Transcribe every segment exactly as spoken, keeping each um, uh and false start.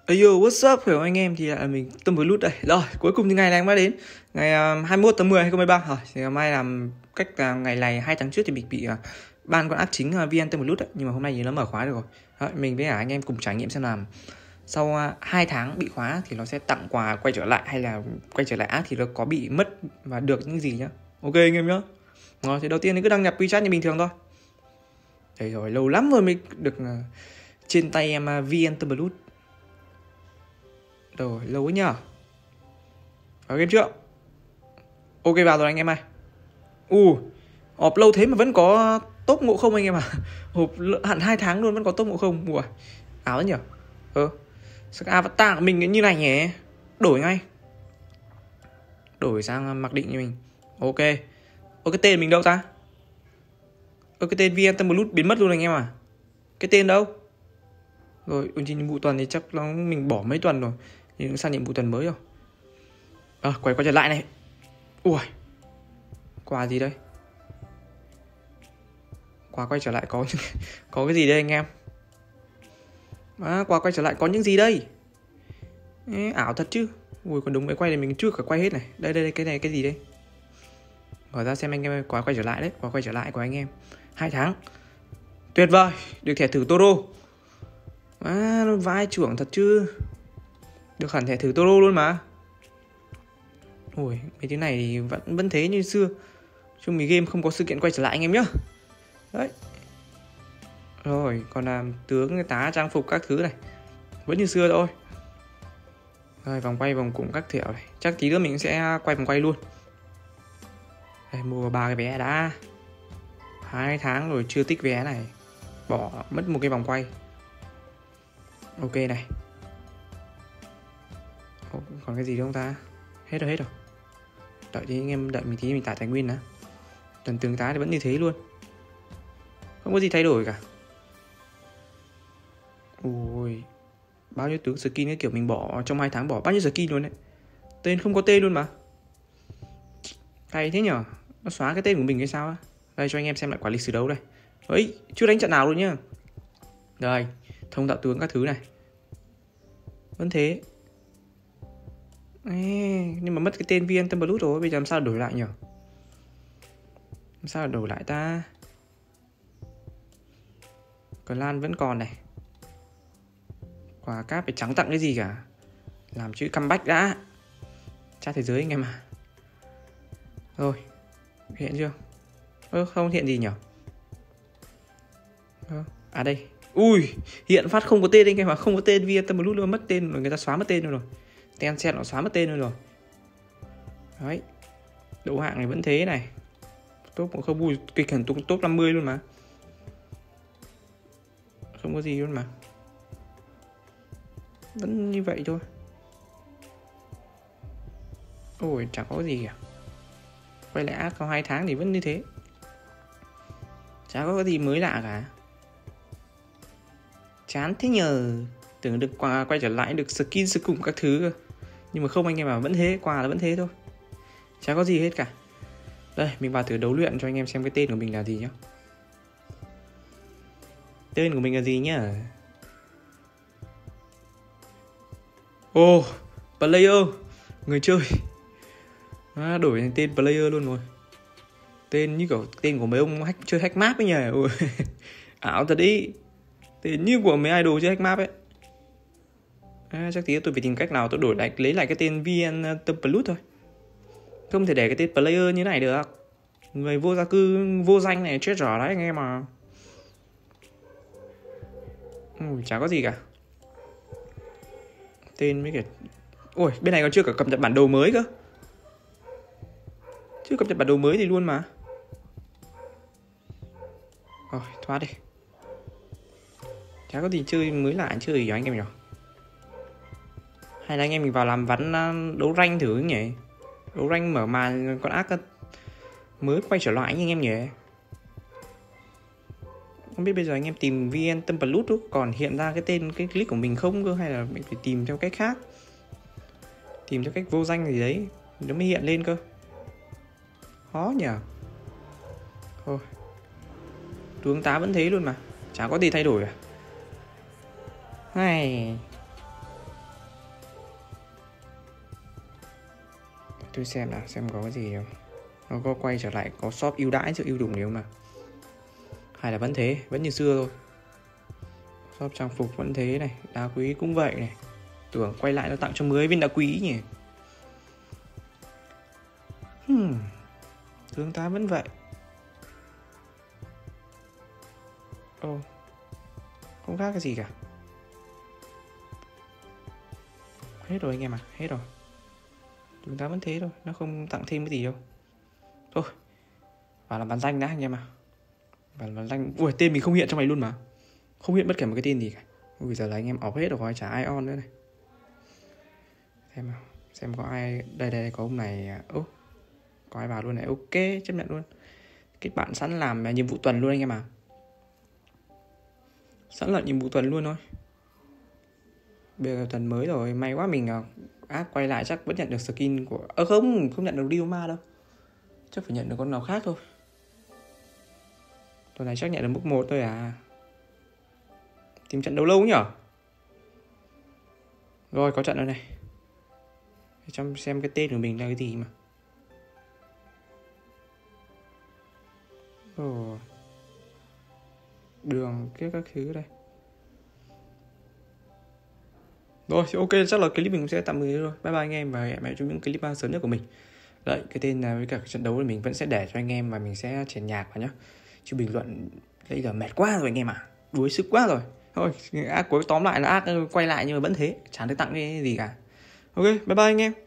Ayo, what's up, hiểu anh em thì là mình Tâm với Lút đây. Rồi, cuối cùng thì ngày này mới đến. Ngày uh, hai mươi mốt tháng mười hai nghìn không trăm mười ba. Rồi, thì ngày mai làm cách uh, ngày này hai tháng trước thì mình bị uh, ban con ác chính uh, vê en Tâm với Lút đấy, nhưng mà hôm nay thì nó mở khóa được rồi. Đấy, mình với cả anh em cùng trải nghiệm xem làm sau uh, hai tháng bị khóa thì nó sẽ tặng quà quay trở lại, hay là quay trở lại ác thì nó có bị mất và được những gì nhá. Ok anh em nhá. Rồi, thì đầu tiên thì cứ đăng nhập WeChat như bình thường thôi. Đây rồi, lâu lắm rồi mình được uh, trên tay em uh, vê en Tâm với Lút. Rồi, lâu ấy nhờ. Vào game chưa? Ok, vào rồi anh em ơi. U, họp lâu thế mà vẫn có top ngộ không anh em à? Hộp hẳn hai tháng luôn vẫn có top ngộ không. Ủa, áo ấy nhỉ? Ờ, sao avatar của mình như này nhỉ? Đổi ngay. Đổi sang mặc định như mình. Ok. Ơ cái tên mình đâu ta? Ơ cái tên vê en Tâm Blue biến mất luôn anh em à? Cái tên đâu? Rồi, nhiệm vụ tuần thì chắc nó mình bỏ mấy tuần rồi. Nhưng sang nhiệm vụ tuần mới rồi. À, quay quay trở lại này. Ui, quà gì đây? Quà quay trở lại có có cái gì đây anh em? À, quà quay trở lại có những gì đây? Ê, ảo thật chứ. Ui, còn đúng cái quay này mình chưa cả quay hết này. Đây đây đây, cái này cái gì đây? Mở ra xem anh em ơi, quà quay trở lại đấy. Quà quay trở lại của anh em hai tháng. Tuyệt vời, được thẻ thử Toro. À, nó vai trưởng thật chứ. Được hẳn thẻ thử Toro luôn mà. Ui, mấy thứ này thì vẫn vẫn thế như xưa. Chung mình game không có sự kiện quay trở lại anh em nhá. Đấy. Rồi, còn làm tướng tá trang phục các thứ này vẫn như xưa thôi. Rồi, vòng quay vòng cùng các kiểu này. Chắc tí nữa mình sẽ quay vòng quay luôn. Đây, mua ba cái vé đã. Hai tháng rồi chưa tích vé này. Bỏ mất một cái vòng quay. Ok này. Ồ, còn cái gì đâu không ta? Hết rồi, hết rồi. Đợi tí anh em, đợi mình tí mình tải tài nguyên đã. Tuần tướng tá thì vẫn như thế luôn. Không có gì thay đổi cả. Ôi, bao nhiêu tướng skin cái kiểu mình bỏ trong hai tháng bỏ bao nhiêu skin luôn đấy. Tên không có tên luôn mà. Cay thế nhở. Nó xóa cái tên của mình hay sao á? Đây cho anh em xem lại quả lịch sử đấu đây. Ấy, chưa đánh trận nào luôn nhá. Đây, thông đạo tướng các thứ này. Vẫn thế. Ê, nhưng mà mất cái tên vê en Tâm Blue rồi. Bây giờ làm sao đổi lại nhở? Làm sao đổi lại ta? Clan vẫn còn này. Quà cáp phải trắng tặng cái gì cả. Làm chữ comeback đã. Tra thế giới anh em à. Rồi, hiện chưa? Ơ, không hiện gì nhỉ? Ơ, à đây. Ui, hiện phát không có tên anh em mà. Không có tên vê en Tâm Blue luôn, mất tên rồi. Người ta xóa mất tên luôn rồi. Tencent nó xóa mất tên luôn rồi. Đấy. Đấu hạng này vẫn thế này. Top cũng không vui. Kịch hẳn top năm mươi luôn mà. Không có gì luôn mà. Vẫn như vậy thôi. Ôi, chẳng có gì cả. Quay lại ác sau hai tháng thì vẫn như thế. Chả có cái gì mới lạ cả. Chán thế nhờ. Tưởng được quà quay trở lại, được skin skin cùng các thứ cơ. Nhưng mà không anh em à, vẫn thế, quà là vẫn thế thôi. Chả có gì hết cả. Đây, mình vào thử đấu luyện cho anh em xem cái tên của mình là gì nhá. Tên của mình là gì nhá? Ồ, oh, player. Người chơi. À, đổi thành tên player luôn rồi. Tên như kiểu tên của mấy ông hack, chơi hack map ấy nhỉ. Ôi, ảo thật ý. Tên như của mấy idol chơi hack map ấy. À, chắc tí tôi phải tìm cách nào tôi đổi lại, lấy lại cái tên vê en Tâm Blue thôi. Không thể để cái tên player như này được. Người vô gia cư vô danh này chết rõ đấy anh em mà. Ui, chả có gì cả. Tên mấy cái. Ôi, bên này còn chưa cả cập nhật bản đồ mới cơ. Chưa cập nhật bản đồ mới thì luôn mà. Rồi, thoát đi. Chả có gì chơi mới lạ chơi gì anh em nhỉ? Hay là anh em mình vào làm vắn đấu rank thử nhỉ? Đấu rank mở màn con ác mới quay trở lại anh em nhỉ? Không biết bây giờ anh em tìm vê en Tâm Blue còn hiện ra cái tên cái click của mình không cơ, hay là mình phải tìm theo cách khác, tìm theo cách vô danh gì đấy nó mới hiện lên cơ. Khó nhỉ. Thôi, tướng tá vẫn thế luôn mà, chả có gì thay đổi à. Hay Tôi xem nào, xem có cái gì không. Nó có quay trở lại, có shop ưu đãi chứ ưu đủng nếu mà. Hay là vẫn thế, vẫn như xưa thôi. Shop trang phục vẫn thế này, đá quý cũng vậy này. Tưởng quay lại nó tặng cho mười viên đá quý nhỉ. Hmm. Tướng tá vẫn vậy. Ồ, oh, không khác cái gì cả. Hết rồi anh em à, hết rồi. Tướng tá vẫn thế thôi, nó không tặng thêm cái gì đâu. Thôi, vào làm bản danh đã anh em à. Vào làm bản danh, ui tên mình không hiện trong này luôn mà. Không hiện bất kể một cái tên gì cả. Ui giờ là anh em ọc hết rồi, chả ai on nữa này. Xem nào, xem có ai, đây đây có ông này. Ố, oh, có ai vào luôn này, ok, chấp nhận luôn. Kết bạn sẵn làm nhiệm vụ tuần luôn anh em à. Sẵn là nhiệm vụ tuần luôn thôi. Bây giờ tuần mới rồi, may quá mình ác quay lại chắc vẫn nhận được skin của... Ơ à, không, không nhận được Ryoma đâu. Chắc phải nhận được con nào khác thôi. Tuần này chắc nhận được mức một thôi à. Tìm trận đấu lâu nhở. Rồi có trận rồi này. Trong xem cái tên của mình là cái gì mà. Ồ. Đường kia các thứ đây. Rồi ok, chắc là clip mình cũng sẽ tạm dừng rồi. Bye bye anh em và hẹn gặp lại trong những clip sớm nhất của mình. Đấy, cái tên với cả trận đấu thì mình vẫn sẽ để cho anh em và mình sẽ chèn nhạc vào nhá. Chứ bình luận bây giờ mệt quá rồi anh em ạ. À. Đuối sức quá rồi. Thôi, ác cuối tóm lại là ác quay lại nhưng mà vẫn thế, chẳng thấy tặng cái gì cả. Ok, bye bye anh em.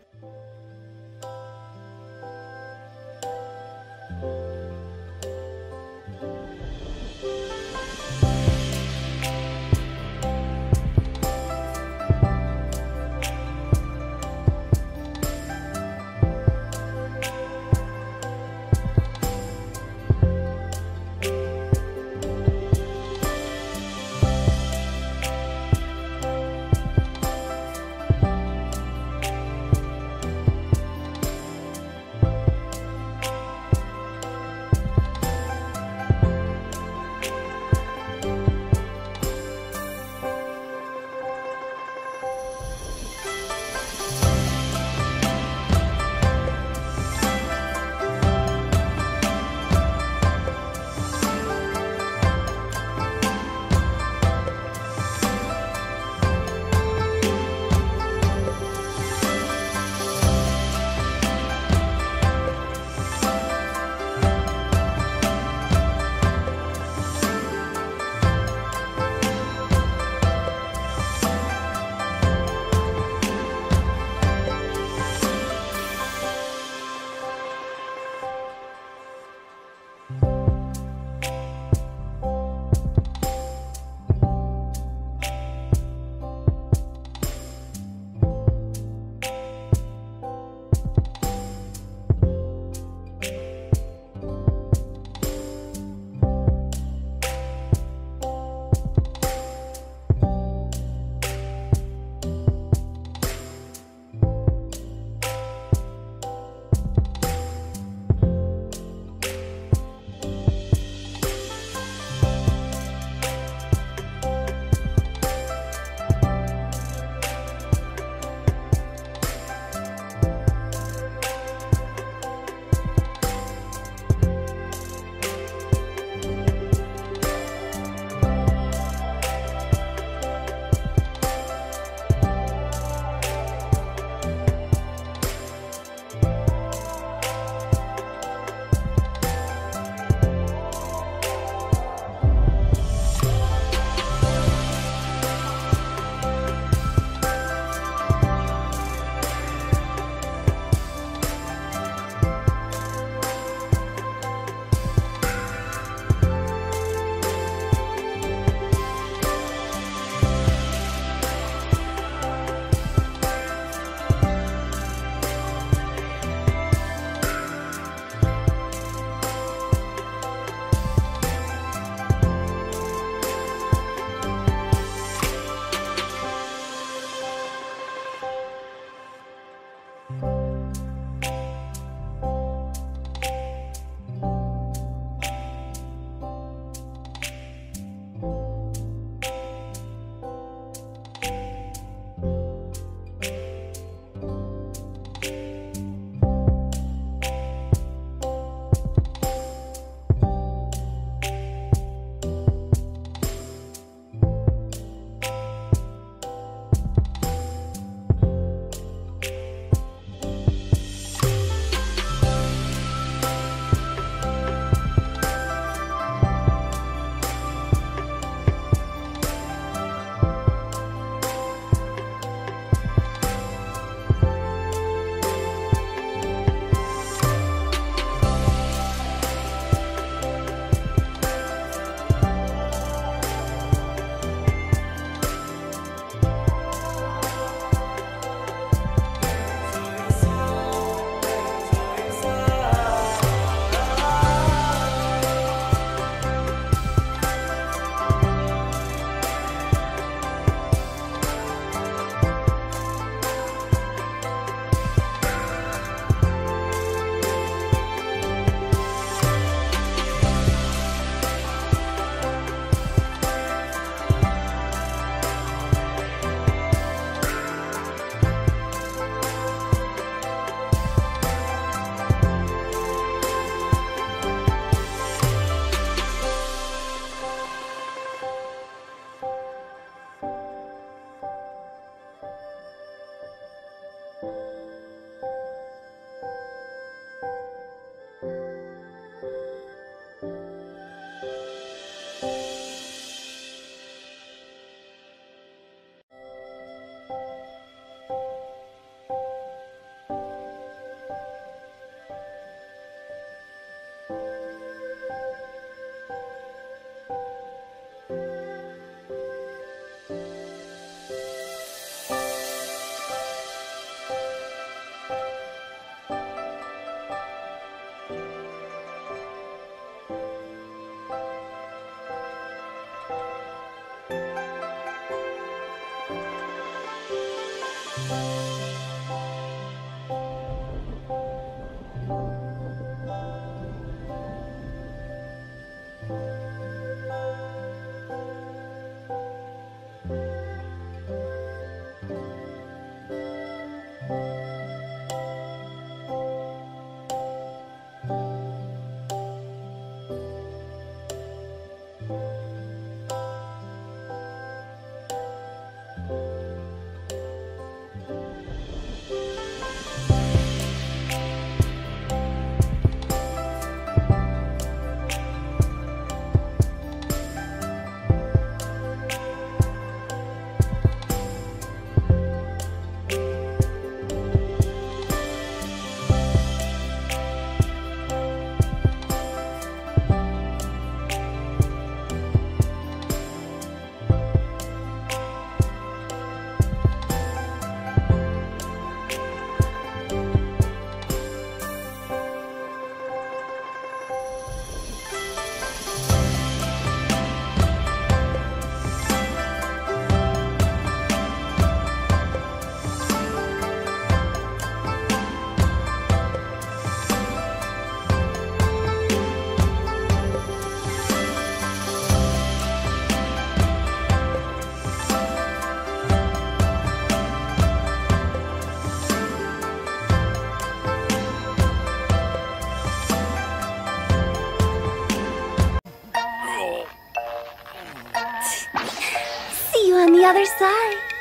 See you on the other side.